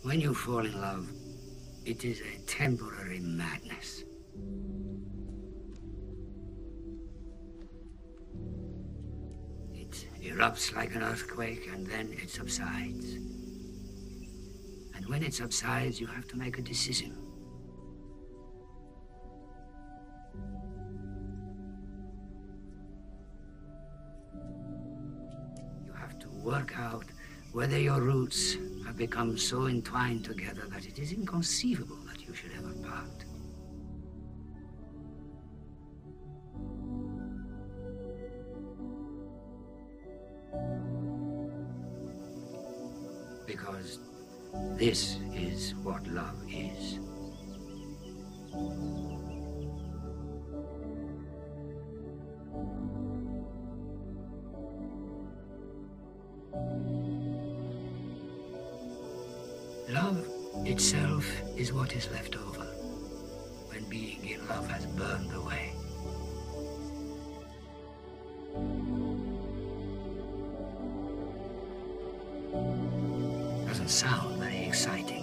When you fall in love, it is a temporary madness. It erupts like an earthquake and then it subsides. And when it subsides, you have to make a decision. You have to work out whether your roots have become so entwined together that it is inconceivable that you should ever part. Because this is what love is. Love itself is what is left over when being in love has burned away. Doesn't sound very exciting.